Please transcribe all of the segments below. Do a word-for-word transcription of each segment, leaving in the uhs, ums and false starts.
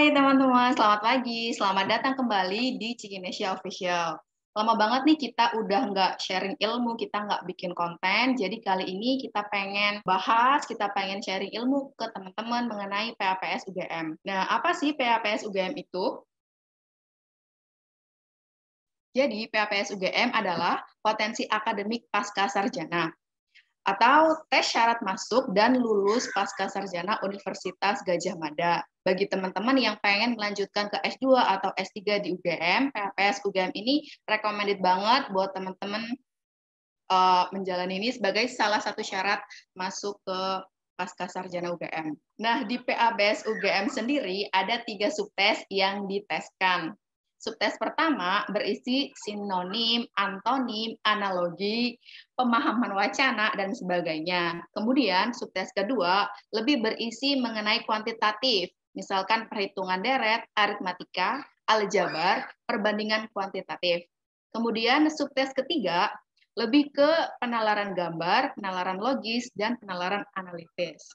Hai teman-teman, selamat pagi. Selamat datang kembali di Cikinesia Official. Lama banget nih kita udah nggak sharing ilmu, kita nggak bikin konten. Jadi kali ini kita pengen bahas, kita pengen sharing ilmu ke teman-teman mengenai P A P S U G M. Nah, apa sih P A P S U G M itu? Jadi P A P S U G M adalah potensi akademik pasca sarjana, atau tes syarat masuk dan lulus pasca sarjana Universitas Gadjah Mada. Bagi teman-teman yang pengen melanjutkan ke S dua atau S tiga di U G M, P A P S U G M ini recommended banget buat teman-teman uh, menjalani ini sebagai salah satu syarat masuk ke pasca sarjana U G M. Nah, di P A P S U G M sendiri ada tiga subtes yang diteskan. Subtes pertama berisi sinonim, antonim, analogi, pemahaman wacana, dan sebagainya. Kemudian subtes kedua lebih berisi mengenai kuantitatif, misalkan perhitungan deret, aritmatika, aljabar, perbandingan kuantitatif. Kemudian subtes ketiga lebih ke penalaran gambar, penalaran logis, dan penalaran analitis.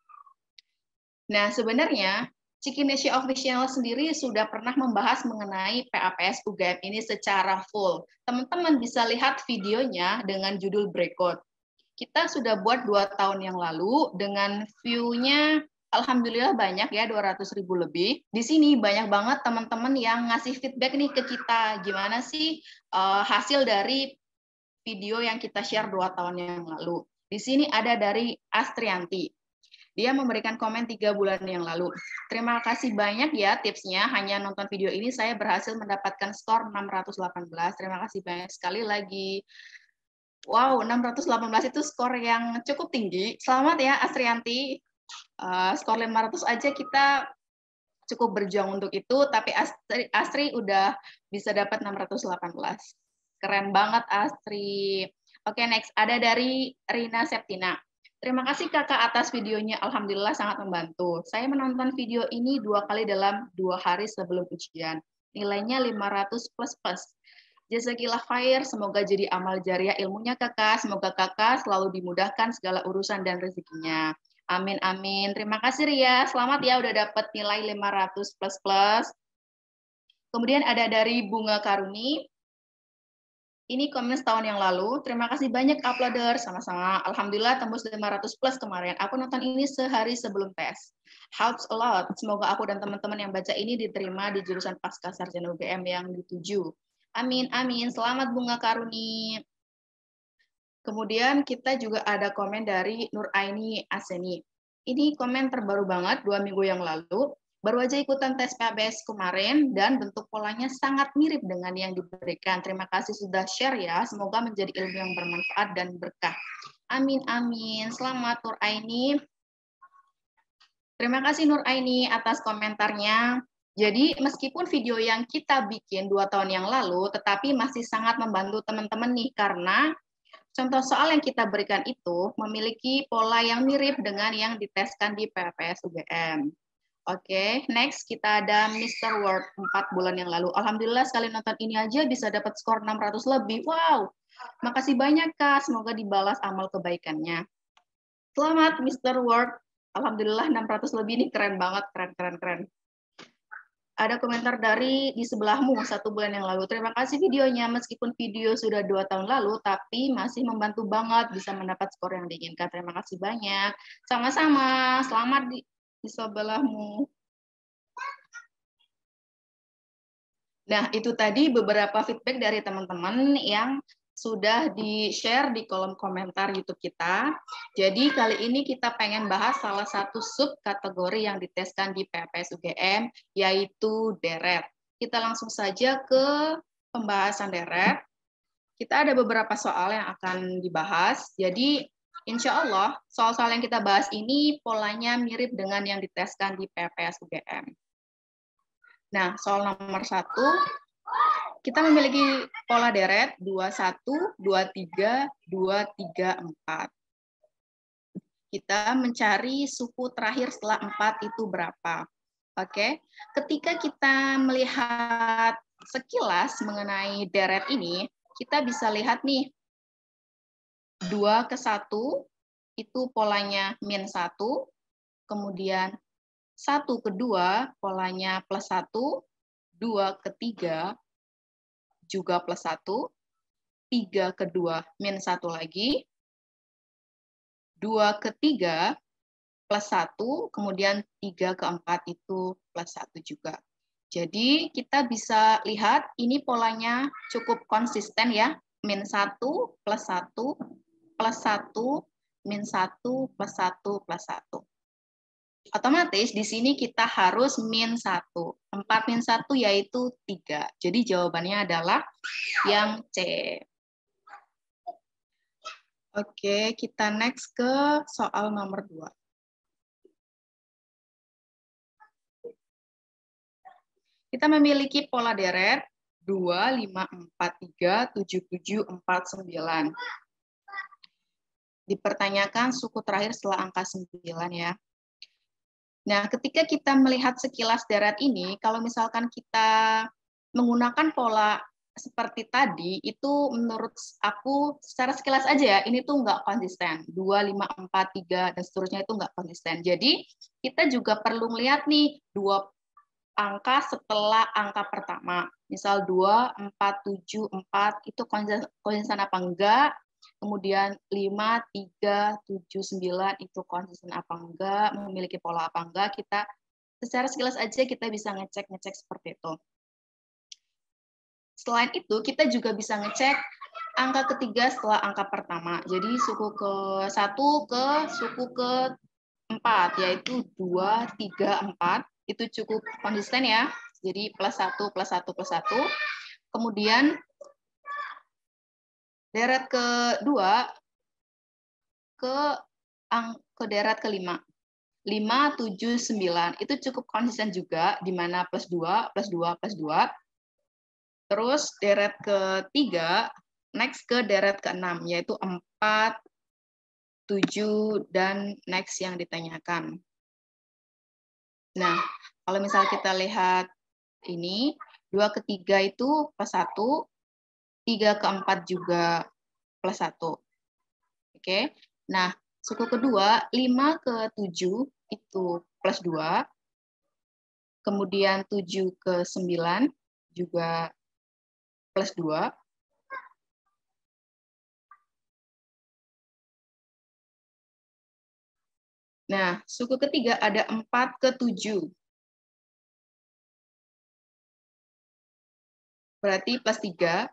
Nah, sebenarnya Cikinesia Official sendiri sudah pernah membahas mengenai P A P S U G M ini secara full. Teman-teman bisa lihat videonya dengan judul Breakout. Kita sudah buat dua tahun yang lalu dengan view-nya alhamdulillah banyak ya, dua ratus ribu lebih. Di sini banyak banget teman-teman yang ngasih feedback nih ke kita. Gimana sih uh, hasil dari video yang kita share dua tahun yang lalu. Di sini ada dari Astrianti. Dia memberikan komen tiga bulan yang lalu. Terima kasih banyak ya tipsnya. Hanya nonton video ini saya berhasil mendapatkan skor enam ratus delapan belas. Terima kasih banyak sekali lagi. Wow, enam ratus delapan belas itu skor yang cukup tinggi. Selamat ya Astrianti. Uh, skor lima ratus aja kita cukup berjuang untuk itu, tapi Astri, Astri udah bisa dapat enam ratus delapan belas. Keren banget Astri. Oke, next. Ada dari Rina Septina. Terima kasih kakak atas videonya, alhamdulillah sangat membantu. Saya menonton video ini dua kali dalam dua hari sebelum ujian. Nilainya lima ratus plus plus. Jazakillah khair, semoga jadi amal jariah ilmunya kakak. Semoga kakak selalu dimudahkan segala urusan dan rezekinya. Amin, amin. Terima kasih Ria. Selamat ya udah dapat nilai lima ratus plus plus. Kemudian ada dari Bunga Karuni. Ini komen setahun yang lalu. Terima kasih banyak uploader. Sama-sama. Alhamdulillah tembus lima ratus plus kemarin. Aku nonton ini sehari sebelum tes. Helps a lot. Semoga aku dan teman-teman yang baca ini diterima di jurusan pasca sarjana U G M yang dituju. Amin, amin. Selamat Bunga Karuni. Kemudian kita juga ada komen dari Nur Aini Aseni. Ini komen terbaru banget, dua minggu yang lalu. Baru aja ikutan tes P A P S kemarin, dan bentuk polanya sangat mirip dengan yang diberikan. Terima kasih sudah share ya, semoga menjadi ilmu yang bermanfaat dan berkah. Amin, amin. Selamat Nur Aini. Terima kasih Nur Aini atas komentarnya. Jadi meskipun video yang kita bikin dua tahun yang lalu, tetapi masih sangat membantu teman-teman nih, karena contoh soal yang kita berikan itu memiliki pola yang mirip dengan yang diteskan di P A P S U G M. Oke, okay, next kita ada Mister Word empat bulan yang lalu. Alhamdulillah sekali nonton ini aja bisa dapat skor enam ratus lebih. Wow, makasih banyak Kak, semoga dibalas amal kebaikannya. Selamat Mister Word, alhamdulillah enam ratus lebih, ini keren banget, keren, keren, keren. Ada komentar dari di sebelahmu satu bulan yang lalu. Terima kasih videonya, meskipun video sudah dua tahun lalu, tapi masih membantu banget bisa mendapat skor yang diinginkan. Terima kasih banyak. Sama-sama, selamat di, di sebelahmu. Nah, itu tadi beberapa feedback dari teman-teman yang sudah di-share di kolom komentar YouTube kita. Jadi kali ini kita pengen bahas salah satu subkategori yang diteskan di P A P S U G M, yaitu deret. Kita langsung saja ke pembahasan deret. Kita ada beberapa soal yang akan dibahas. Jadi insya Allah soal-soal yang kita bahas ini polanya mirip dengan yang diteskan di P A P S U G M. Nah, soal nomor satu, kita memiliki pola deret dua satu, dua tiga, dua tiga, empat. Kita mencari suku terakhir setelah empat itu berapa. Oke, ketika kita melihat sekilas mengenai deret ini, kita bisa lihat nih, dua ke satu, itu polanya min satu, kemudian satu ke dua polanya plus satu, dua ke tiga juga plus satu, tiga ke dua min satu lagi, dua ke tiga plus satu, kemudian tiga ke empat itu plus satu juga. Jadi kita bisa lihat ini polanya cukup konsisten ya, min satu plus satu plus satu min satu plus satu plus satu. Otomatis di sini kita harus min satu. empat min satu yaitu tiga. Jadi jawabannya adalah yang C. Oke, kita next ke soal nomor dua. Kita memiliki pola deret dua, lima, empat, tiga, tujuh, tujuh, empat, sembilan. Dipertanyakan suku terakhir setelah angka sembilan ya. Nah, ketika kita melihat sekilas deret ini, kalau misalkan kita menggunakan pola seperti tadi, itu menurut aku secara sekilas aja ya, ini tuh nggak konsisten. dua, lima, empat, tiga, dan seterusnya itu nggak konsisten. Jadi, kita juga perlu melihat nih, dua angka setelah angka pertama. Misal dua, empat, tujuh, empat, itu konsisten apa enggak? Kemudian lima, tiga, tujuh, sembilan itu konsisten apa enggak, memiliki pola apa enggak, kita secara sekilas aja kita bisa ngecek-ngecek seperti itu. Selain itu, kita juga bisa ngecek angka ketiga setelah angka pertama. Jadi suku ke satu ke suku ke empat, yaitu dua, tiga, empat, itu cukup konsisten ya. Jadi plus satu, plus satu, plus satu. Kemudian deret kedua ke ang ke deret kelima. lima, tujuh, sembilan. Itu cukup konsisten juga, di mana plus dua, plus dua, plus dua. Terus deret ketiga, next ke deret keenam, yaitu empat, tujuh, dan next yang ditanyakan. Nah, kalau misal kita lihat ini, dua ke tiga itu plus satu, tiga ke empat juga plus satu. Oke, nah suku kedua, lima ke tujuh itu plus dua, kemudian tujuh ke sembilan juga plus dua, nah suku ketiga ada empat ke tujuh, berarti plus tiga,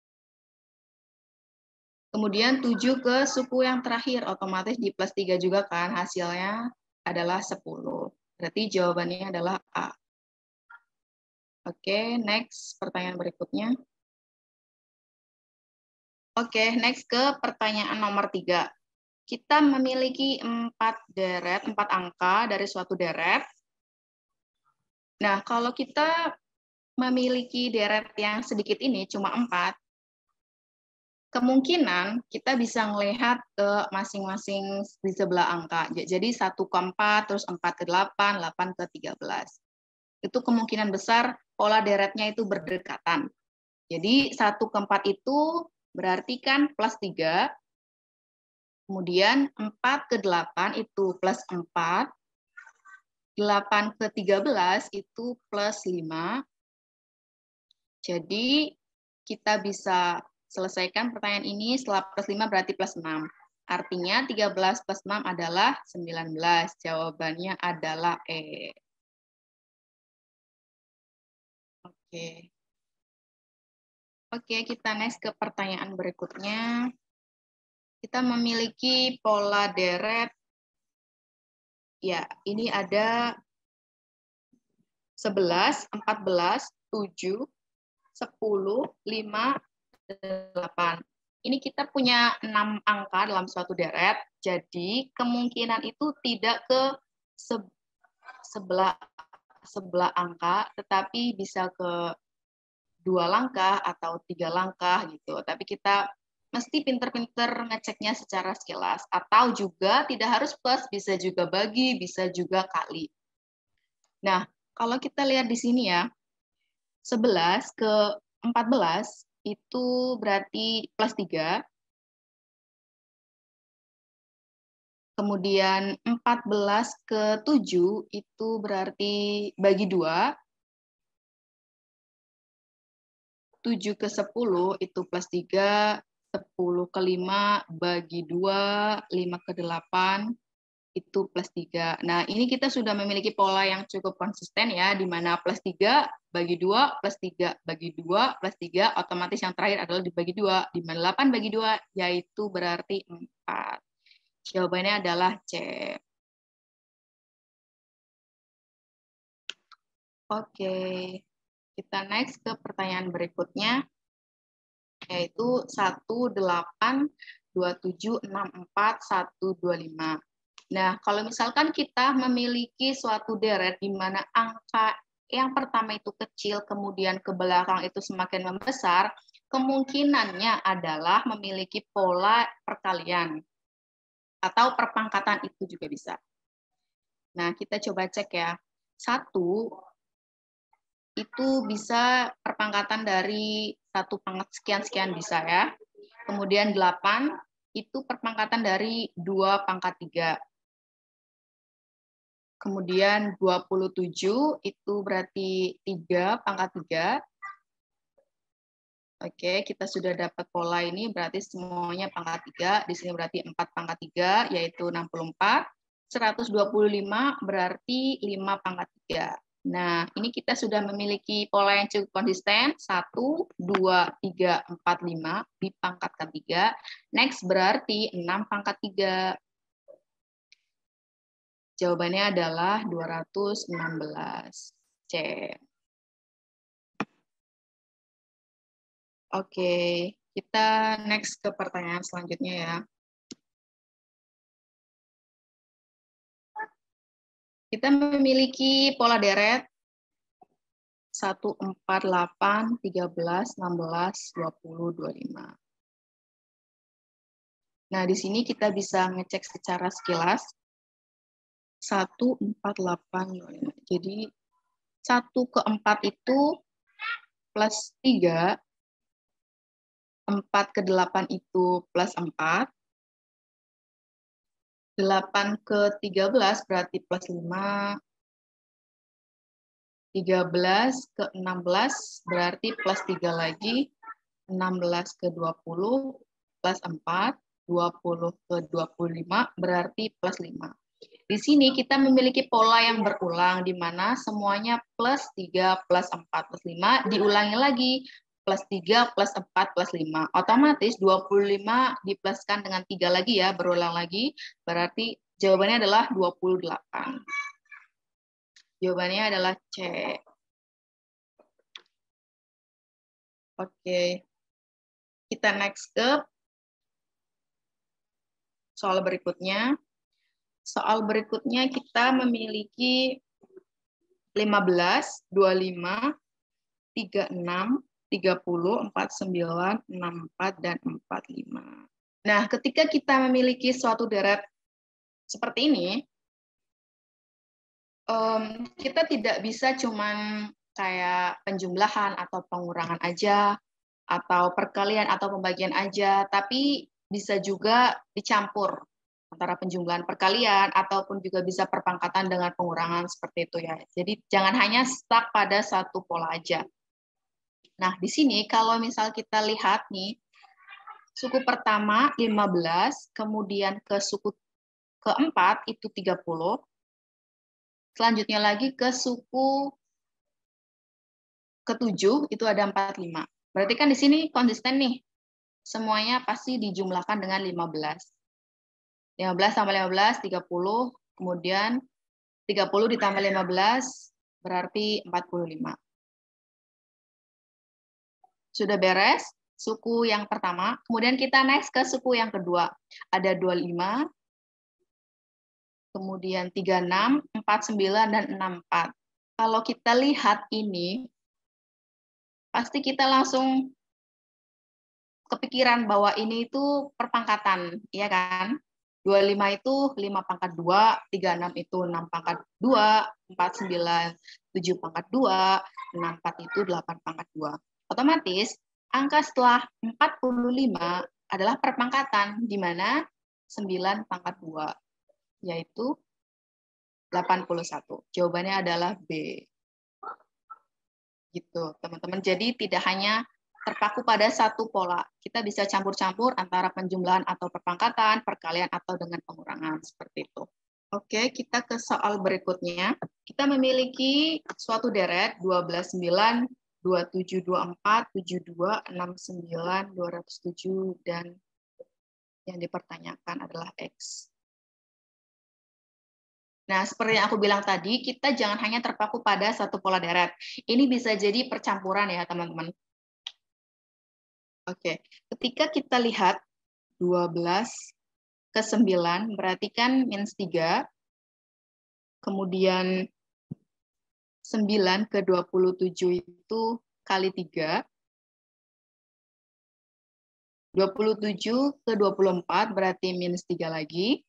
kemudian tujuh ke suku yang terakhir, otomatis di plus tiga juga kan, hasilnya adalah sepuluh. Berarti jawabannya adalah A. Oke, next pertanyaan berikutnya. Oke, next ke pertanyaan nomor tiga. Kita memiliki empat deret, empat angka dari suatu deret. Nah, kalau kita memiliki deret yang sedikit ini, cuma empat, kemungkinan kita bisa melihat ke masing-masing di sebelah angka. Jadi satu ke empat, terus empat ke delapan, delapan ke tiga belas. Itu kemungkinan besar pola deretnya itu berdekatan. Jadi satu ke empat itu berarti kan plus tiga, kemudian empat ke delapan itu plus empat, delapan ke tiga belas itu plus lima. Jadi kita bisa selesaikan pertanyaan ini setelah plus lima berarti plus enam. Artinya tiga belas plus enam adalah sembilan belas. Jawabannya adalah E. Oke. Oke, kita next ke pertanyaan berikutnya. Kita memiliki pola deret. Ya, ini ada sebelas, empat belas, tujuh, sepuluh, lima, delapan. Ini kita punya enam angka dalam suatu deret, jadi kemungkinan itu tidak ke sebelah sebelah angka, tetapi bisa ke dua langkah atau tiga langkah gitu. Tapi kita mesti pinter-pinter ngeceknya secara sekilas. Atau juga tidak harus plus, bisa juga bagi, bisa juga kali. Nah, kalau kita lihat di sini ya, sebelas ke empat belas itu berarti plus tiga. Kemudian empat belas ke tujuh itu berarti bagi dua. tujuh ke sepuluh itu plus tiga. sepuluh ke lima bagi dua. lima ke delapan itu plus tiga. Nah, ini kita sudah memiliki pola yang cukup konsisten ya, di mana plus tiga bagi dua, plus tiga bagi dua, plus tiga, otomatis yang terakhir adalah dibagi dua. Di mana delapan bagi dua, yaitu berarti empat. Jawabannya adalah C. Oke, kita next ke pertanyaan berikutnya, yaitu satu, delapan, dua, tujuh, enam, empat, satu, dua, lima. Nah, kalau misalkan kita memiliki suatu deret di mana angka yang pertama itu kecil, kemudian ke belakang itu semakin membesar, kemungkinannya adalah memiliki pola perkalian atau perpangkatan itu juga bisa. Nah, kita coba cek ya. Satu itu bisa perpangkatan dari satu pangkat sekian-sekian bisa ya. Kemudian delapan itu perpangkatan dari dua pangkat tiga. Kemudian dua puluh tujuh itu berarti tiga pangkat tiga. Oke, kita sudah dapat pola ini, berarti semuanya pangkat tiga. Di sini berarti empat pangkat tiga, yaitu enam puluh empat. seratus dua puluh lima berarti lima pangkat tiga. Nah, ini kita sudah memiliki pola yang cukup konsisten. satu, dua, tiga, empat, lima dipangkatkan tiga. Next berarti enam pangkat tiga. Jawabannya adalah dua ratus enam belas. C. Oke, kita next ke pertanyaan selanjutnya ya. Kita memiliki pola deret satu, empat, delapan, tiga belas, enam belas, dua puluh, dua puluh lima. Nah, di sini kita bisa ngecek secara sekilas. satu, empat, delapan, dua puluh lima. Jadi, satu ke empat itu plus tiga. empat ke delapan itu plus empat. delapan ke tiga belas berarti plus lima. tiga belas ke enam belas berarti plus tiga lagi. enam belas ke dua puluh plus empat. dua puluh ke dua puluh lima berarti plus lima. Di sini kita memiliki pola yang berulang, di mana semuanya plus tiga, plus empat, plus lima, diulangi lagi, plus tiga, plus empat, plus lima. Otomatis dua puluh lima dipluskan dengan tiga lagi ya, berulang lagi, berarti jawabannya adalah dua puluh delapan. Jawabannya adalah C. Oke, kita next ke soal berikutnya. Soal berikutnya kita memiliki lima belas, dua puluh lima, tiga puluh enam, tiga puluh, empat puluh sembilan, enam puluh empat, dan empat puluh lima. Nah, ketika kita memiliki suatu deret seperti ini, um, kita tidak bisa cuman kayak penjumlahan atau pengurangan aja, atau perkalian atau pembagian aja, tapi bisa juga dicampur antara penjumlahan perkalian ataupun juga bisa perpangkatan dengan pengurangan seperti itu ya. Jadi jangan hanya stuck pada satu pola aja. Nah, di sini kalau misal kita lihat nih, suku pertama lima belas, kemudian ke suku keempat itu tiga puluh, selanjutnya lagi ke suku ketujuh itu ada empat puluh lima. Berarti kan di sini konsisten nih, semuanya pasti dijumlahkan dengan lima belas. lima belas tambah lima belas, tiga puluh, kemudian tiga puluh ditambah lima belas, berarti empat puluh lima. Sudah beres suku yang pertama, kemudian kita next ke suku yang kedua. Ada dua puluh lima, kemudian tiga puluh enam, empat puluh sembilan, dan enam puluh empat. Kalau kita lihat ini, pasti kita langsung kepikiran bahwa ini itu perpangkatan, ya kan? dua puluh lima itu lima pangkat dua, tiga puluh enam itu enam pangkat dua, empat puluh sembilan, tujuh pangkat dua, enam puluh empat itu delapan pangkat dua. Otomatis, angka setelah empat puluh lima adalah perpangkatan, di mana sembilan pangkat dua. yaitu delapan puluh satu. Jawabannya adalah B. Gitu, teman-teman. Jadi tidak hanya terpaku pada satu pola. Kita bisa campur-campur antara penjumlahan atau perpangkatan, perkalian atau dengan pengurangan seperti itu. Oke, kita ke soal berikutnya. Kita memiliki suatu deret dua belas, sembilan, dua puluh tujuh, dua puluh empat, tujuh puluh dua, enam puluh sembilan, dua ratus tujuh, dan yang dipertanyakan adalah X. Nah, seperti yang aku bilang tadi, kita jangan hanya terpaku pada satu pola deret. Ini bisa jadi percampuran ya, teman-teman. Oke, ketika kita lihat dua belas ke sembilan, berarti kan minus tiga, kemudian sembilan ke dua puluh tujuh itu kali tiga, dua puluh tujuh ke dua puluh empat berarti minus tiga lagi,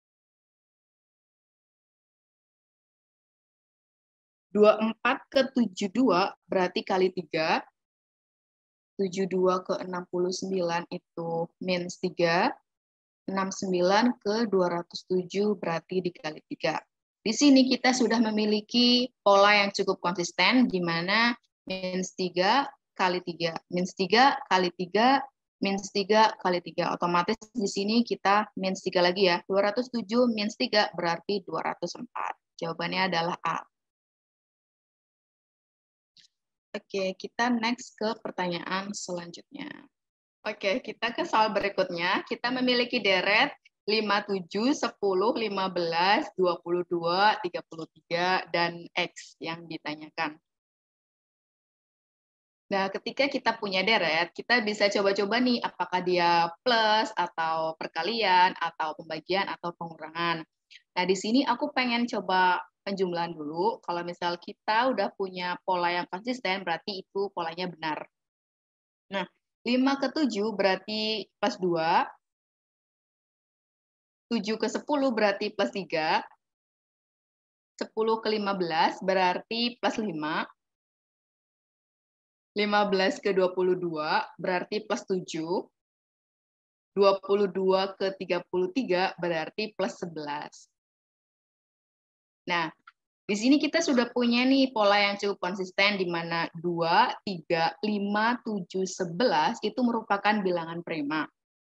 dua puluh empat ke tujuh puluh dua berarti kali tiga, tujuh puluh dua ke enam puluh sembilan itu minus tiga, enam puluh sembilan ke dua ratus tujuh berarti dikali tiga. Di sini kita sudah memiliki pola yang cukup konsisten, di mana minus tiga kali tiga, minus tiga kali tiga, minus tiga kali tiga. Otomatis di sini kita minus tiga lagi ya. dua ratus tujuh minus tiga berarti dua ratus empat. Jawabannya adalah A. Oke, kita next ke pertanyaan selanjutnya. Oke, kita ke soal berikutnya. Kita memiliki deret lima puluh tujuh, sepuluh, lima belas, dua puluh dua, tiga puluh tiga, dan X yang ditanyakan. Nah, ketika kita punya deret, kita bisa coba-coba nih apakah dia plus, atau perkalian, atau pembagian, atau pengurangan. Nah, di sini aku pengen coba penjumlahan dulu. Kalau misal kita udah punya pola yang konsisten, berarti itu polanya benar. Nah, lima ke tujuh berarti plus dua, tujuh ke sepuluh berarti plus tiga, sepuluh ke lima belas berarti plus lima, lima belas ke dua puluh dua berarti plus tujuh, dua puluh dua ke tiga puluh tiga berarti plus sebelas. Nah, di sini kita sudah punya nih pola yang cukup konsisten di mana dua, tiga, lima, tujuh, sebelas itu merupakan bilangan prima.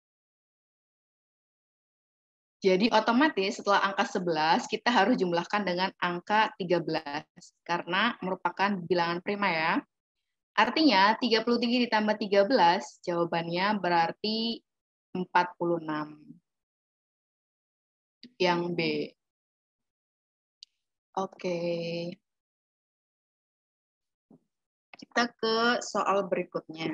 Jadi otomatis setelah angka sebelas kita harus jumlahkan dengan angka tiga belas karena merupakan bilangan prima ya. Artinya tiga puluh tiga ditambah tiga belas jawabannya berarti empat puluh enam. Yang B. Oke. Kita ke soal berikutnya.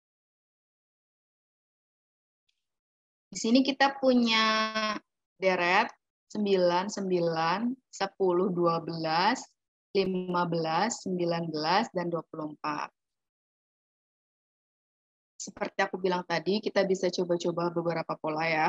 Di sini kita punya deret sembilan, sembilan, sepuluh, dua belas, lima belas, sembilan belas, dan dua puluh empat. Seperti aku bilang tadi, kita bisa coba-coba beberapa pola ya.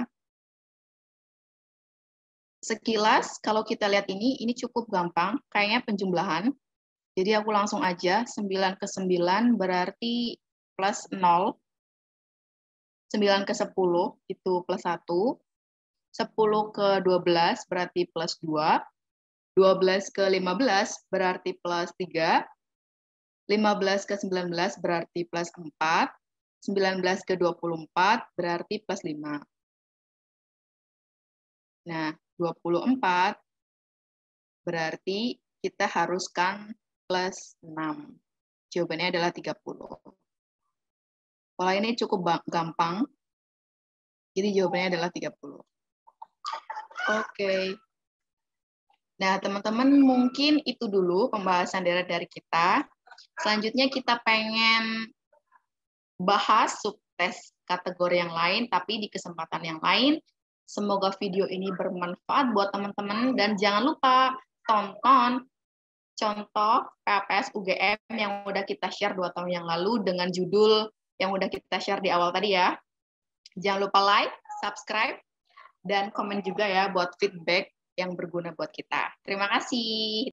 Sekilas, kalau kita lihat ini, ini cukup gampang, kayaknya penjumlahan. Jadi aku langsung aja, sembilan ke sembilan berarti plus nol. sembilan ke sepuluh itu plus satu. sepuluh ke dua belas berarti plus dua. dua belas ke lima belas berarti plus tiga. lima belas ke sembilan belas berarti plus empat. sembilan belas ke dua puluh empat berarti plus lima. Nah, dua puluh empat berarti kita haruskan plus enam. Jawabannya adalah tiga puluh. Pola ini cukup gampang. Jadi jawabannya adalah tiga puluh. Oke. Nah, teman-teman mungkin itu dulu pembahasan deret dari kita. Selanjutnya kita pengen bahas subtes kategori yang lain, tapi di kesempatan yang lain. Semoga video ini bermanfaat buat teman-teman, dan jangan lupa tonton contoh P A P S U G M yang udah kita share dua tahun yang lalu dengan judul yang udah kita share di awal tadi ya. Jangan lupa like, subscribe, dan komen juga ya buat feedback yang berguna buat kita. Terima kasih.